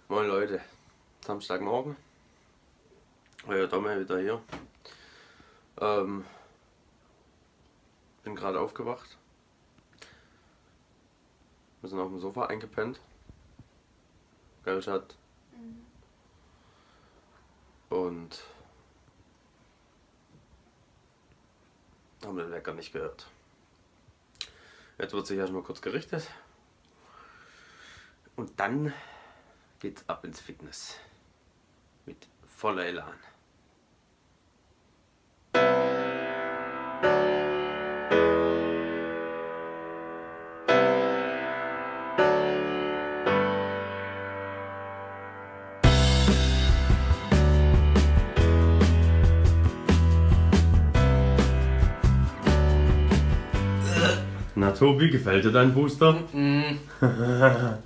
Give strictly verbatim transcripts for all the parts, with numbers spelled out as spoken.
Moin Leute, Samstagmorgen, euer Domme wieder hier. Ähm, bin gerade aufgewacht. Wir sind auf dem Sofa eingepennt. Gell, Schatz? Mhm. Und haben den Wecker nicht gehört. Jetzt wird sich erstmal kurz gerichtet. Und dann geht's ab ins Fitness. Mit voller Elan. Na Tobi, gefällt dir dein Booster? Mm -mm.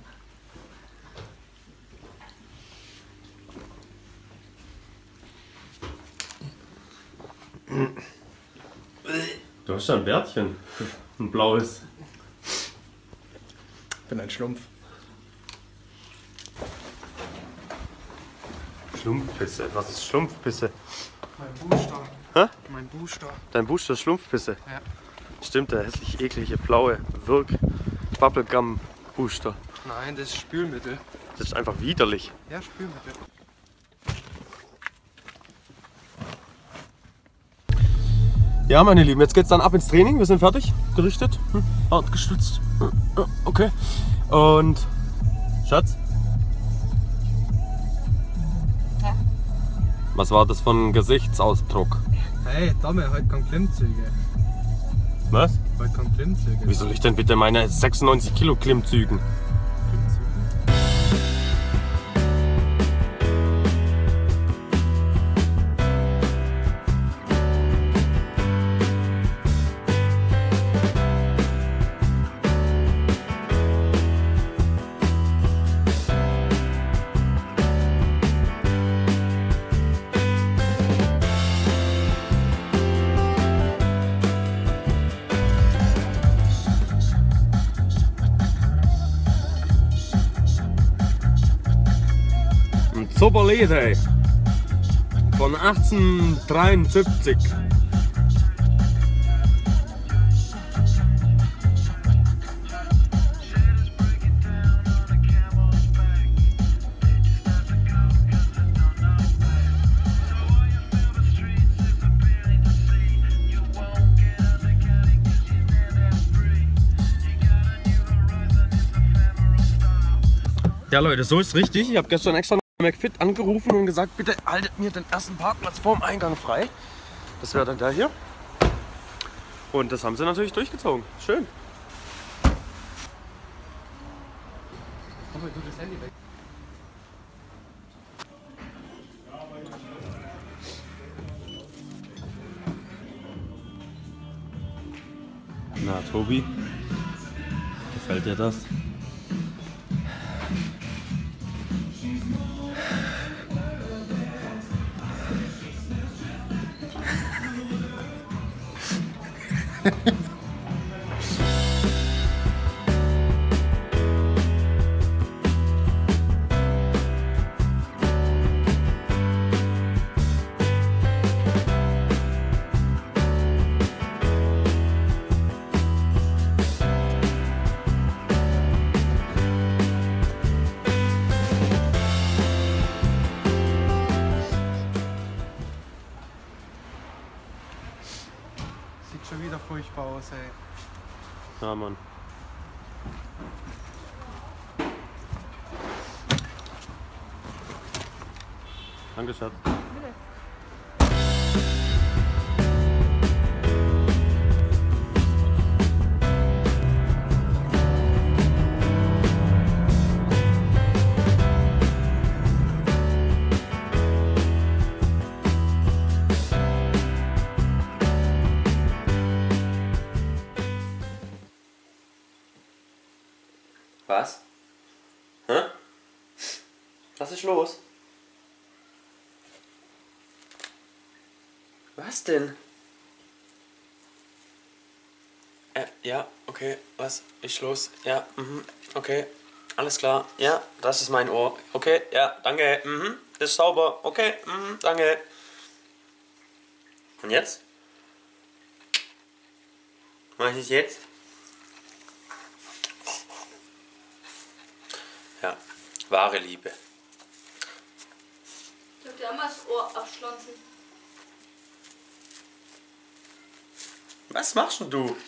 Du hast ja ein Bärtchen, ein blaues. Ich bin ein Schlumpf. Schlumpfpisse, was ist Schlumpfpisse? Mein Booster. Hä? Mein Booster. Dein Booster ist Schlumpfpisse? Ja. Stimmt, der hässlich eklige blaue Wirk Bubblegum Booster. Nein, das ist Spülmittel. Das ist einfach widerlich. Ja, Spülmittel. Ja, meine Lieben, jetzt geht's dann ab ins Training. Wir sind fertig, gerichtet, hm, hart gestützt. Okay. Und Schatz? Ja. Was war das für ein Gesichtsausdruck? Hey, Domme, heute kommen Klimmzüge. Was? Heute kommen Klimmzüge. Wie soll ich denn bitte meine sechsundneunzig Kilo Klimmzügen? Klimmzüge? Super Leder von achtzehnhundertdreiundsiebzig. Ja Leute, so ist richtig. Ich habe gestern extra McFit angerufen und gesagt, bitte haltet mir den ersten Parkplatz vorm Eingang frei. Das wäre dann der hier. Und das haben sie natürlich durchgezogen. Schön. Aber du das Handy weg. Na Tobi, gefällt dir das? Sieht schon wieder furchtbar aus, ey. Ja, Mann. Danke, Schatz. Was? Hä? Was ist los? Was denn? Äh, ja, okay, was ist los? Ja, mhm, okay. Alles klar. Ja, das ist mein Ohr. Okay, ja, danke. Mhm. Ist sauber. Okay, mhm, danke. Und jetzt? Was ist jetzt? Ja, wahre Liebe. Ich hab dir auch mal das Ohr abschlonzen. Was machst denn du?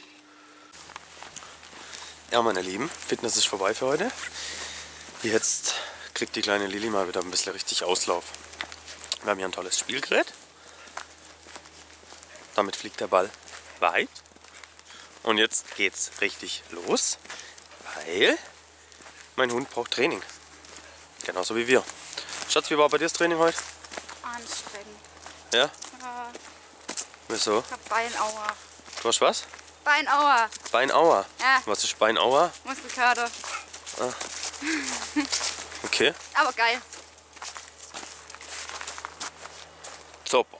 Ja, meine Lieben, Fitness ist vorbei für heute. Jetzt kriegt die kleine Lilly mal wieder ein bisschen richtig Auslauf. Wir haben hier ein tolles Spielgerät. Damit fliegt der Ball weit. Und jetzt geht's richtig los, weil mein Hund braucht Training. Genauso wie wir. Schatz, wie war bei dir das Training heute? Anstrengend. Ja? Ja, Wieso? ich hab Beinauer. Du hast was? Beinauer. Beinauer. Ja. Was ist Beinauer? Muskelkater. Okay. Aber geil. Super.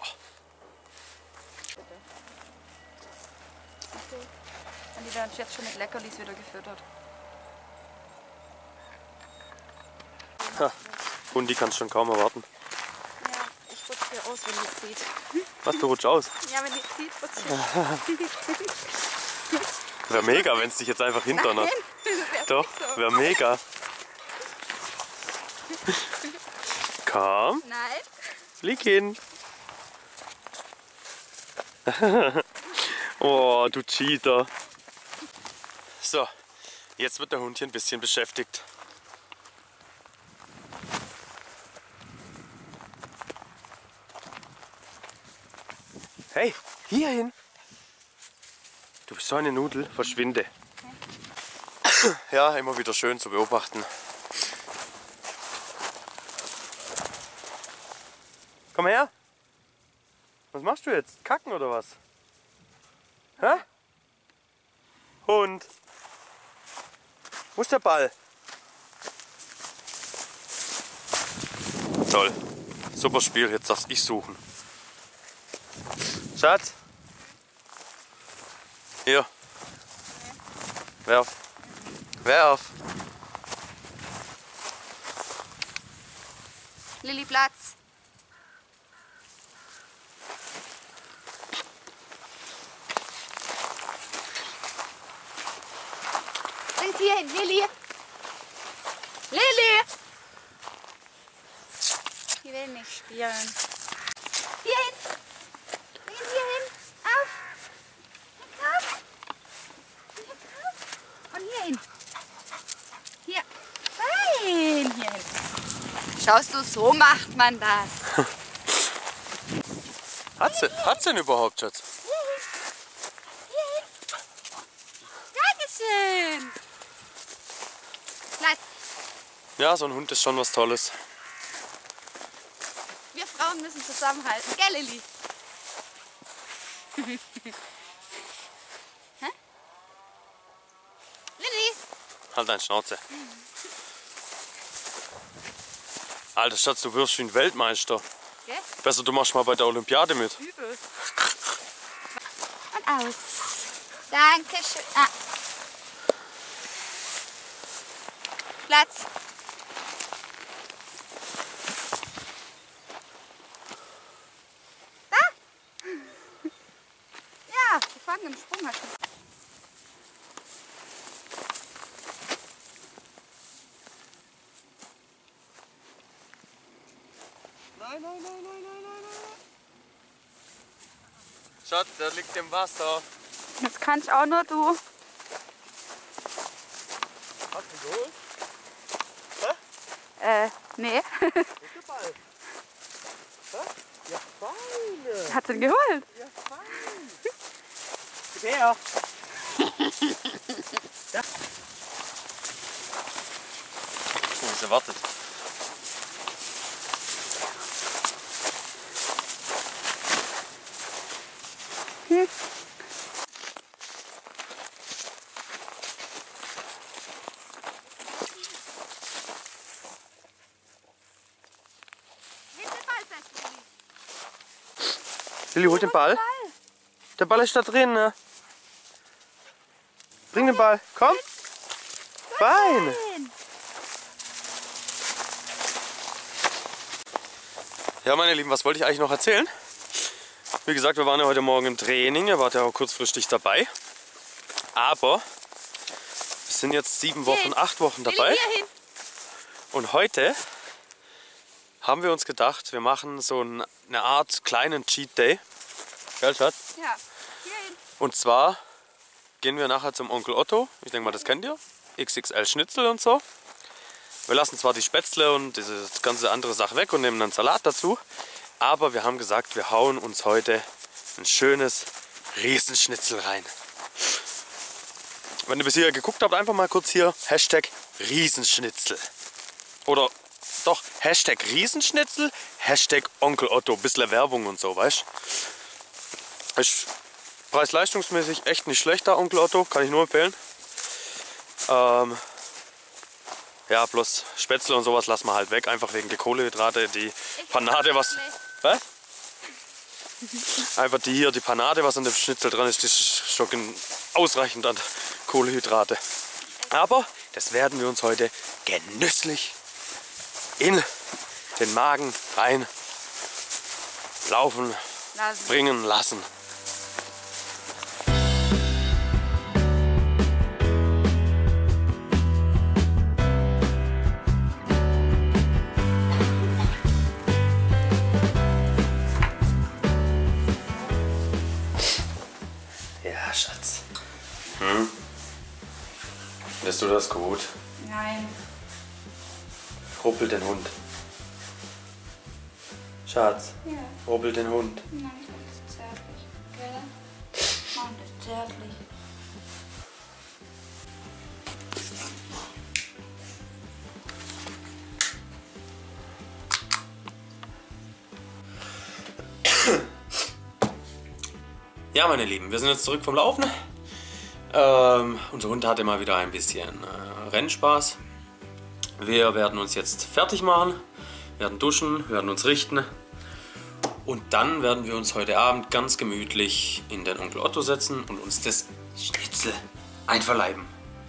Und die werden uns jetzt schon mit Leckerlis wieder gefüttert. Ha. Hundi kann es schon kaum erwarten. Ja, ich rutsch hier aus, wenn die zieht. Was, du rutsch aus? Ja, wenn die zieht, rutsch ich. Wäre mega, wenn es dich jetzt einfach hinter hat. Doch, wäre mega. Komm, Nein. flieg hin. Oh, du Cheater. So, jetzt wird der Hund hier ein bisschen beschäftigt. Hey, hierhin. Du bist so eine Nudel, verschwinde. Ja, immer wieder schön zu beobachten. Komm her. Was machst du jetzt? Kacken oder was? Hä? Hund. Wo ist der Ball? Toll. Super Spiel, jetzt darf's ich suchen. Schatz. Hier. Werf. Werf. Lilly, Platz. Bring sie hier hin, Lilly. Lilly! Die will nicht spielen. Hier hin. Bring ihn hier hin. Auf. Auf. Auf. Und hier hin. Hier. Nein, hier hin. Schaust du, so macht man das. Hat's denn, hat's denn überhaupt, Schatz? Hier hin. Dankeschön. Platz. Ja, so ein Hund ist schon was Tolles. Wir Frauen müssen zusammenhalten. Gell, Lilly? Hä? Lilly? Halt deine Schnauze. Alter Schatz, du wirst wie ein Weltmeister. Gell? Besser, du machst mal bei der Olympiade mit. Übel. Und aus. Dankeschön. Ah. Platz. Da? Ja, wir fangen im Sprung. Hat schon. Nein, nein, nein, nein, nein, nein, nein. Schatz, der liegt im Wasser. Das kannst auch nur du. Hast du geholt? Äh, nee. Wo ist der Ball? Hä? Ja, feine. Hat sie ihn geholt? Ja, fein. Gib her. Ja. Oh, sie wartet. Hm. Lilly, holt den Ball. Der Ball ist da drin, ne? Bring den Ball. Komm. Fein. Ja, meine Lieben, was wollte ich eigentlich noch erzählen? Wie gesagt, wir waren ja heute Morgen im Training, ihr wart ja auch kurzfristig dabei. Aber wir sind jetzt sieben Wochen, acht Wochen dabei. Und heute haben wir uns gedacht, wir machen so eine Art kleinen Cheat Day. Gell, Schatz? Ja, hierhin. Und zwar gehen wir nachher zum Onkel Otto. Ich denke mal, das kennt ihr. X X L Schnitzel und so. Wir lassen zwar die Spätzle und diese ganze andere Sache weg und nehmen dann Salat dazu. Aber wir haben gesagt, wir hauen uns heute ein schönes Riesenschnitzel rein. Wenn ihr bis hier geguckt habt, einfach mal kurz hier Hashtag Riesenschnitzel. Oder doch Hashtag Riesenschnitzel, Hashtag Onkel Otto. Bisschen Werbung und so, weißt du? Ist preis-leistungsmäßig echt nicht schlecht da, Onkel Otto. Kann ich nur empfehlen. Ähm, ja, bloß Spätzle und sowas lassen wir halt weg. Einfach wegen der Kohlenhydrate. Die Panade, was... Was? Einfach die hier, die Panade, was an dem Schnitzel dran ist, das ist schon ausreichend an Kohlenhydrate. Aber das werden wir uns heute genüsslich in den Magen rein laufen, Lassen. bringen lassen. Ja, Schatz. Hm? Findest du das gut? Nein. Ruppel den Hund. Schatz, Ja. ruppel den Hund. Nein, ich finde das zärtlich. Gell? Mann, das ist zärtlich. Ja, meine Lieben, wir sind jetzt zurück vom Laufen. Ähm, unser Hund hatte mal wieder ein bisschen äh, Rennspaß. Wir werden uns jetzt fertig machen, werden duschen, werden uns richten. Und dann werden wir uns heute Abend ganz gemütlich in den Onkel Otto setzen und uns das Schnitzel einverleiben.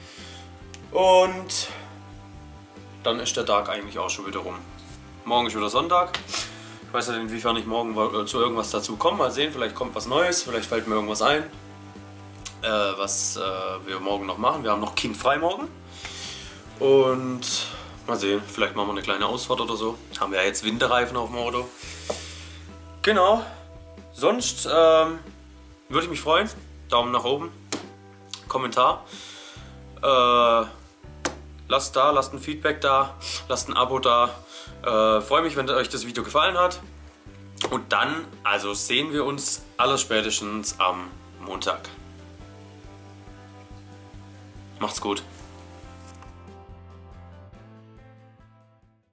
Und dann ist der Tag eigentlich auch schon wieder rum. Morgen ist wieder Sonntag. Ich weiß nicht, inwiefern ich morgen zu irgendwas dazu komme. Mal sehen, vielleicht kommt was Neues, vielleicht fällt mir irgendwas ein, äh, was äh, wir morgen noch machen. Wir haben noch kindfrei morgen. Und mal sehen, vielleicht machen wir eine kleine Ausfahrt oder so. Haben wir ja jetzt Winterreifen auf dem Auto. Genau. Sonst ähm, würde ich mich freuen. Daumen nach oben. Kommentar. Äh, lasst da, lasst ein Feedback da, lasst ein Abo da. Äh, freue mich, wenn euch das Video gefallen hat. Und dann, also sehen wir uns allerspätestens am Montag. Macht's gut.